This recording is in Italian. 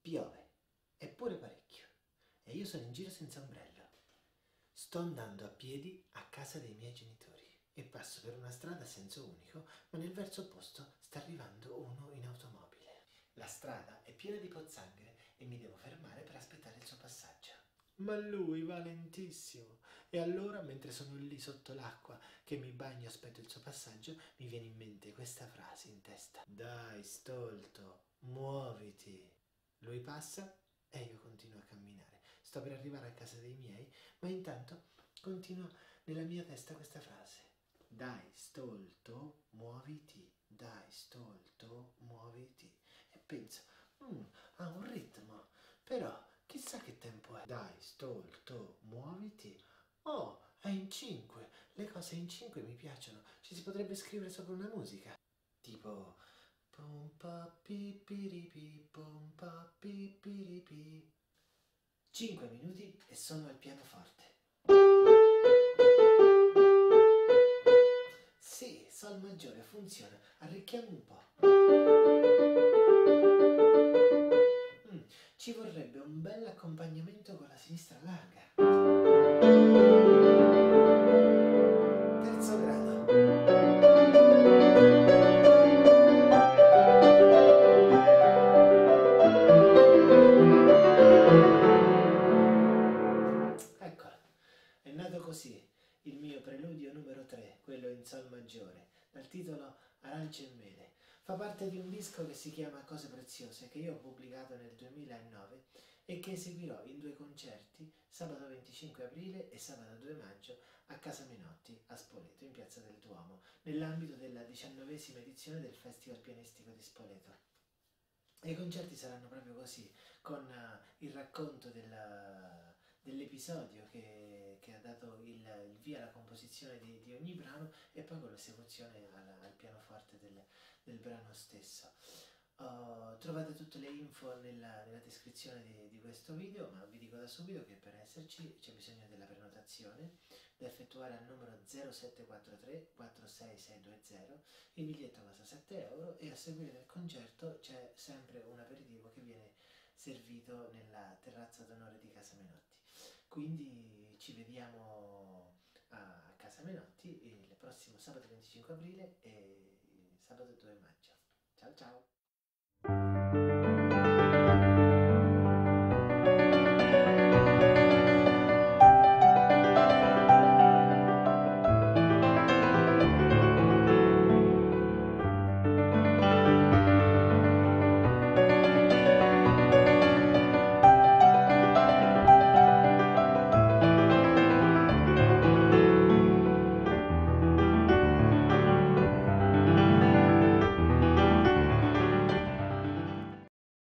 Piove, eppure parecchio, e io sono in giro senza ombrello. Sto andando a piedi a casa dei miei genitori e passo per una strada a senso unico, ma nel verso opposto sta arrivando uno in automobile. La strada è piena di pozzanghere e mi devo fermare per aspettare il suo passaggio. Ma lui va lentissimo. E allora, mentre sono lì sotto l'acqua che mi bagno e aspetto il suo passaggio, mi viene in mente questa frase in testa. Dai, stolto, muoviti. Lui passa e io continuo a camminare. Sto per arrivare a casa dei miei, ma intanto continuo nella mia testa questa frase. Dai, stolto, muoviti. Dai, stolto, muoviti. E penso, ha un ritmo, però chissà che tempo è. Dai, stolto, muoviti. Oh, è in 5. Le cose in 5 mi piacciono. Ci si potrebbe scrivere sopra una musica. Tipo pom pa pi piripi, pom pa pi piripi. 5 minuti e sono al pianoforte. Sì, sol maggiore, funziona. Arricchiamo un po'. Ci vorrebbe un bel accompagnamento con la sinistra larga. Terzo grado. Eccolo, è nato così il mio preludio numero 3, quello in sol maggiore, dal titolo Arance e mele. Fa parte di un disco che si chiama Cose preziose, che io ho pubblicato nel 2009 e che eseguirò in 2 concerti, sabato 25 aprile e sabato 2 maggio, a Casa Menotti, a Spoleto, in Piazza del Duomo, nell'ambito della 19ª edizione del Festival Pianistico di Spoleto. E i concerti saranno proprio così, con il racconto dell'episodio che ha dato il via alla composizione di ogni brano e poi con l'esecuzione al pianoforte del brano stesso. Trovate tutte le info nella descrizione di questo video, ma vi dico da subito che per esserci c'è bisogno della prenotazione da effettuare al numero 0743 46620. Il biglietto costa 7 euro e a seguire del concerto c'è sempre un aperitivo che viene servito nella terrazza d'onore di Casa Menotti. Quindi ci vediamo a Casa Menotti il prossimo sabato 25 aprile e sabato 2 maggio. Ciao ciao!